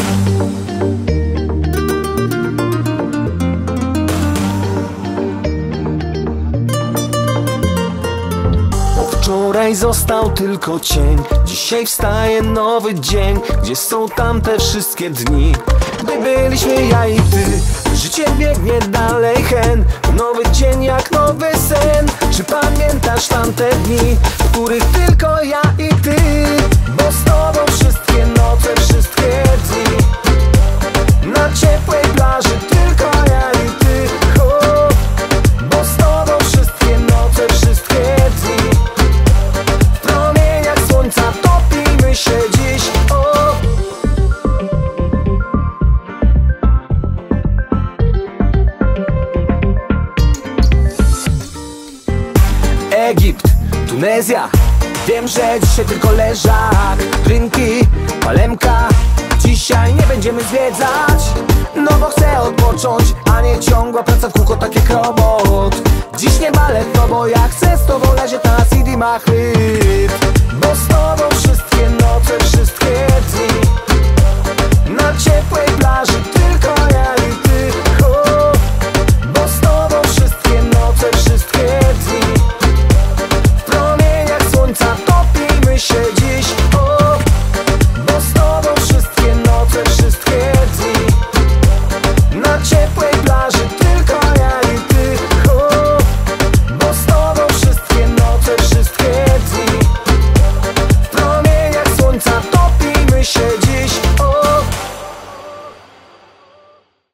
Wczoraj został tylko cień, dzisiaj wstaje nowy dzień. Gdzie są tamte wszystkie dni, gdy byliśmy ja i ty? Życie biegnie dalej hen, nowy dzień jak nowy sen. Czy pamiętasz tamte dni, w których tylko ja i ty? Bo z tobą wszystkie noce, wszystkie dni, na ciepłej plaży tylko ja i ty. Bo z tobą wszystkie noce, wszystkie dni, w promieniach słońca topimy się dziś. Egipt, Tunezja, wiem, że dzisiaj tylko leżak, drinki, palemka. Dzisiaj nie będziemy zwiedzać, no bo chcę odpocząć, a nie ciągła praca w kółko tak jak robot. Dziś nie balet, no bo ja chcę z tobą leżeć na CD ma chryp.